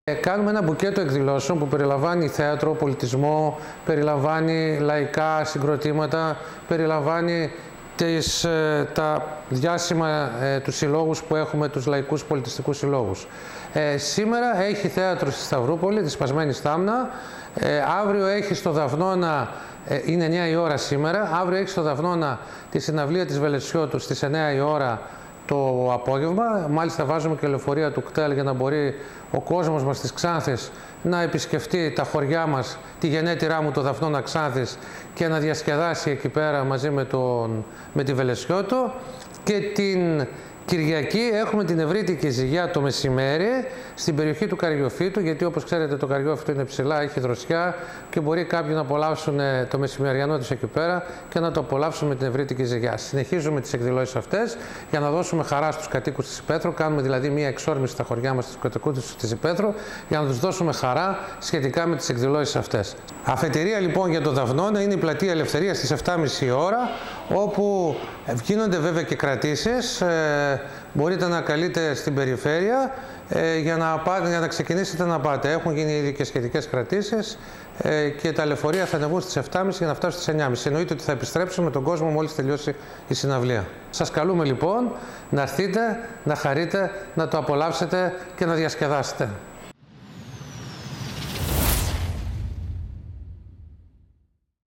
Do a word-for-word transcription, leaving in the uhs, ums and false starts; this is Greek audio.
Κάνουμε ένα μπουκέτο εκδηλώσεων που περιλαμβάνει θέατρο, πολιτισμό, περιλαμβάνει λαϊκά συγκροτήματα, περιλαμβάνει τις, τα διάσημα ε, τους συλλόγους που έχουμε, τους λαϊκούς πολιτιστικούς συλλόγους. Ε, σήμερα έχει θέατρο στη Σταυρούπολη, τη Σπασμένη Στάμνα. Ε, αύριο έχει στο Δαυνώνα, ε, είναι εννιά η ώρα σήμερα, αύριο έχει στο Δαυνώνα τη συναυλία της Βελεσιώτου στις εννιά η ώρα το απόγευμα. Μάλιστα βάζουμε και λεωφορεία του ΚΤΕΛ για να μπορεί ο κόσμος μας της Ξάνθης να επισκεφτεί τα χωριά μας, τη γενέτειρά μου το Δαυνώνα Ξάνθης και να διασκεδάσει εκεί πέρα μαζί με, τον, με τη Βελεσιώτο. Και την Κυριακή έχουμε την Ευρύτικη Ζυγιά το μεσημέρι στην περιοχή του Καριοφύτου, γιατί όπως ξέρετε το Καριόφυτο είναι ψηλά, έχει δροσιά και μπορεί κάποιοι να απολαύσουν το μεσημεριανό τους εκεί πέρα και να το απολαύσουν με την Ευρύτικη Ζυγιά. Συνεχίζουμε τις εκδηλώσεις αυτές για να δώσουμε χαρά στους κατοίκους της Ηπέθρου. Κάνουμε δηλαδή μία εξόρμηση στα χωριά μας, στους κατοίκους της Ηπέθρου, για να τους δώσουμε χαρά σχετικά με τις εκδηλώσεις αυτές. Αφετηρία λοιπόν για το Δαυνώνα είναι η Πλατεία Ελευθερίας στις επτά και μισή η ώρα, όπου γίνονται βέβαια και κρατήσεις. Ε, μπορείτε να καλείτε στην περιφέρεια ε, για, να πάτε, για να ξεκινήσετε να πάτε. Έχουν γίνει ήδη και σχετικές κρατήσεις ε, και τα λεωφορεία θα ανεβούν στις επτά και μισή για να φτάσουν στις εννιά και μισή. Εννοείται ότι θα επιστρέψουμε με τον κόσμο μόλις τελειώσει η συναυλία. Σας καλούμε λοιπόν να έρθετε, να χαρείτε, να το απολαύσετε και να διασκεδάσετε.